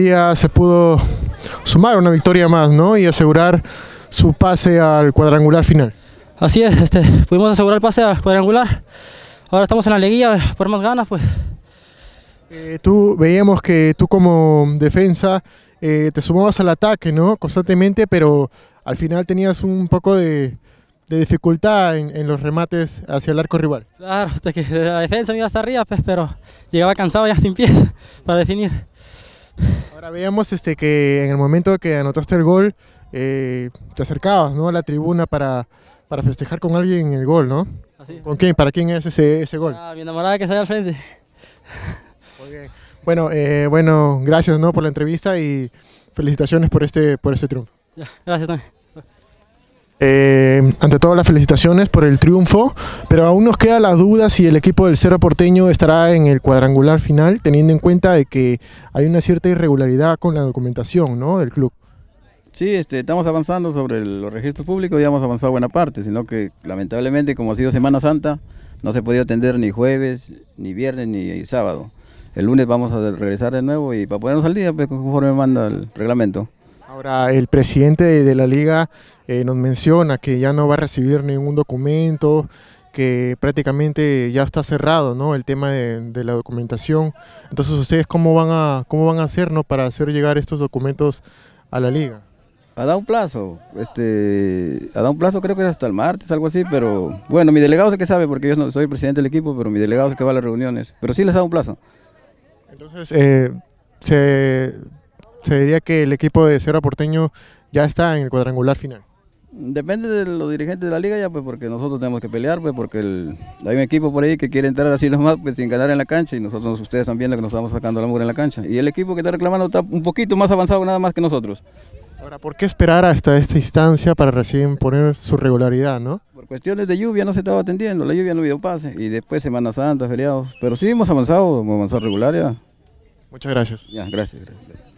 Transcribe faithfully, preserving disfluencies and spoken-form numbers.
día se pudo sumar una victoria más, ¿no? Y asegurar su pase al cuadrangular final. Así es, este, pudimos asegurar el pase al cuadrangular. Ahora estamos en la liguilla, por más ganas, pues. Eh, tú veíamos que tú como defensa eh, te sumabas al ataque, ¿no? Constantemente, pero al final tenías un poco de, de dificultad en, en los remates hacia el arco rival. Claro, de que de la defensa me iba hasta arriba, pues, pero llegaba cansado ya sin pies para definir. Ahora veíamos este, que en el momento que anotaste el gol, eh, te acercabas, ¿no?, a la tribuna para, para festejar con alguien el gol, ¿no? Así. ¿Con quién? ¿Para quién es ese, ese gol? Ah, mi enamorada que sale al frente. Muy bien. Bueno, eh, bueno, gracias, ¿no?, por la entrevista y felicitaciones por este, por este triunfo. Ya, gracias también. Eh, ante todo las felicitaciones por el triunfo, pero aún nos queda la duda si el equipo del Cerro Porteño estará en el cuadrangular final, teniendo en cuenta de que hay una cierta irregularidad con la documentación, ¿no?, del club. Sí, este, estamos avanzando sobre el, los registros públicos, ya hemos avanzado buena parte, sino que lamentablemente, como ha sido Semana Santa, no se ha podido atender ni jueves, ni viernes, ni sábado. El lunes vamos a regresar de nuevo y para ponernos al día, pues, conforme manda el reglamento. Ahora, el presidente de, de la liga eh, nos menciona que ya no va a recibir ningún documento, que prácticamente ya está cerrado, ¿no?, el tema de, de la documentación. Entonces, ¿ustedes cómo van a, cómo van a hacer, ¿no?, para hacer llegar estos documentos a la liga? Ha dado un plazo, este, ha dado un plazo, creo que es hasta el martes, algo así, pero bueno, mi delegado sé que sabe, porque yo no soy presidente del equipo, pero mi delegado sé que va a las reuniones, pero sí les ha dado un plazo. Entonces, eh, se, se diría que el equipo de Cerro Porteño ya está en el cuadrangular final. Depende de los dirigentes de la liga ya, pues, porque nosotros tenemos que pelear, pues, porque el, hay un equipo por ahí que quiere entrar así nomás, pues, sin ganar en la cancha, y nosotros, ustedes están viendo que nos estamos sacando la mugre en la cancha, y el equipo que está reclamando está un poquito más avanzado nada más que nosotros. Ahora, ¿por qué esperar hasta esta instancia para recién poner su regularidad, no? Por cuestiones de lluvia no se estaba atendiendo, la lluvia no dio pase, y después Semana Santa, feriados, pero sí hemos avanzado, hemos avanzado regular ya. Muchas gracias. Ya, gracias, gracias.